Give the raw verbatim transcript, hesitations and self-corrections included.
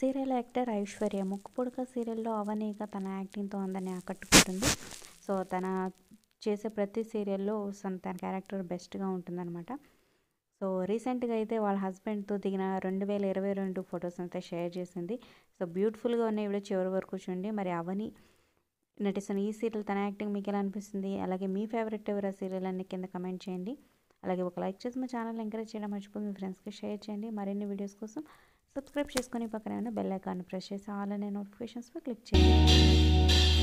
Serial actor Aishwarya ముక్కుపుడక సీరియల్లో అవనీగా తన యాక్టింగ్తో అందరినీ ఆకట్టుకుంటుంది. సో తన చేసే ప్రతి సీరియల్లో తన క్యారెక్టర్ బెస్ట్గా ఉంటుందన్నమాట. సో రీసెంట్గా అయితే వాళ్ళ హస్బెండ్తో దిగిన రెండు వేల ఇరవై రెండు ఫొటోస్ అయితే షేర్ చేసింది. సో బ్యూటిఫుల్గా ఉన్న వీడియో చివరి వరకు చూడండి. మరి అవని నటిస్తున్న ఈ సీరియల్ తన యాక్టింగ్ మీకు ఎలా అనిపిస్తుంది, అలాగే మీ ఫేవరెట్ ఎవరు సీరియల్ అన్ని కింద కమెంట్ చేయండి. అలాగే ఒక లైక్ చేసి మా ఛానల్ ఎంకరేజ్ చేయడం మర్చిపోయి మీ ఫ్రెండ్స్కి షేర్ చేయండి. మరిన్ని వీడియోస్ కోసం సబ్స్క్రైబ్ చేసుకొని పక్కన ఉన్న బెల్ ఐకాన్ ప్రెస్ చేసి ఆల్ అనే నోటిఫికేషన్స్పై క్లిక్ చేయండి.